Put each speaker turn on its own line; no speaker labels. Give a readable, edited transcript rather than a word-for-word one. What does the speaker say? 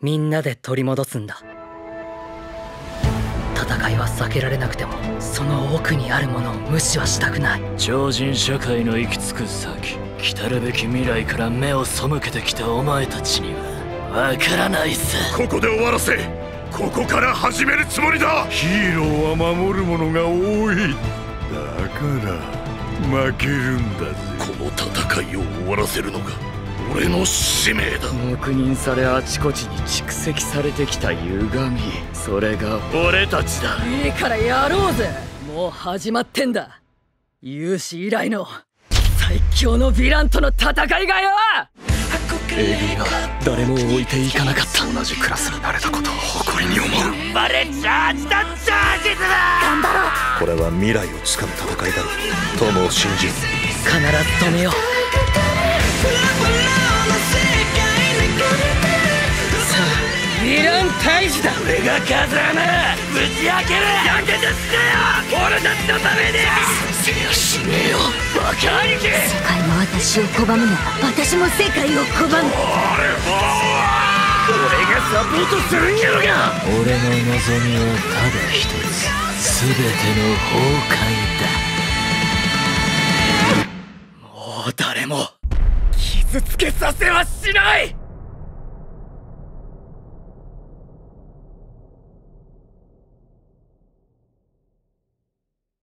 みんなで取り戻すんだ。戦いは避けられなくても、その奥にあるものを無視はしたくない。
超人社会の行き着く先、来るべき未来から目を背けてきたお前たちにはわからないさ。
ここで終わらせ、ここから始めるつもりだ。ヒーローは守る者が多い。だから負けるんだぜ。この戦いを終わらせるのが俺の使命だ。
黙認されあちこちに蓄積されてきた歪み、それが俺たちだ。
いいからやろうぜ。もう始まってんだ。有志以来の最強のヴィランとの戦いがよ。
A組は誰も置いていかなかった。
同じクラスになれたことを誇りに思う。
頑張れチャージだ、チャージだ。
頑張ろう。
これは未来をつかむ戦いだろう。友を信じる。
必ず止めよう。さあ、ヴィラン退治だ。
俺が風穴ぶち開ける。やけてしてよ、俺たちのために。せやしねえよ、バカ兄貴。
世界が私を拒むなら、私も世界を拒む。
俺がサポートするんやろが。俺の望みはただ一つ、全ての崩壊だ。
もう誰も傷つけさせはしない。